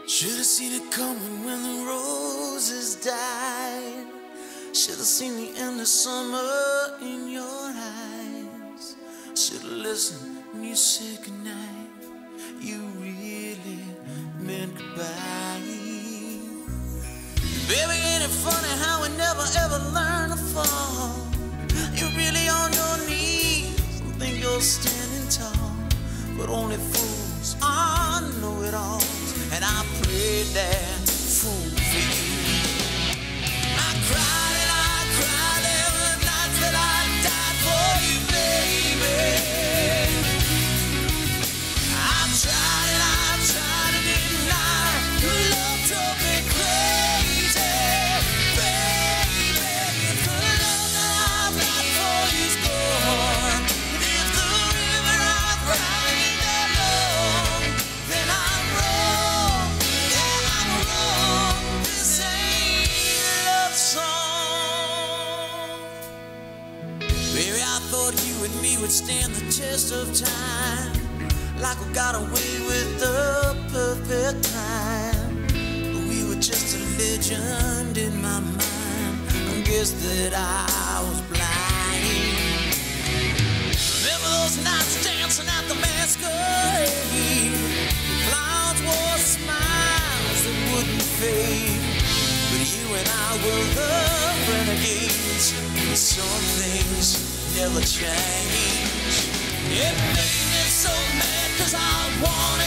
Should've seen it coming when the roses died. Should've seen the end of summer in your eyes. Should've listened when you said goodnight. You really meant goodbye. Baby, ain't it funny how we never ever learn to fall? You're really on your knees and think you're standing tall, but only fools are know-it-alls. And I prayed that fool for you. I cried every night that I died for you, baby. I tried to deny your love drove me crazy, baby. If the love that I've got for you's gone, if the river I've cried that long, then I'm wrong. Yeah, I'm wrong. This ain't a love song. Baby, I thought you and me would stand the test of time, like we got away with the perfect time. But we were just a legend in my mind. I guess that I was blind. Remember those nights dancing at the masquerade? Clowns wore smiles that wouldn't fade, but you and I were the renegades. Some things never change. It made me so mad 'cause I wanted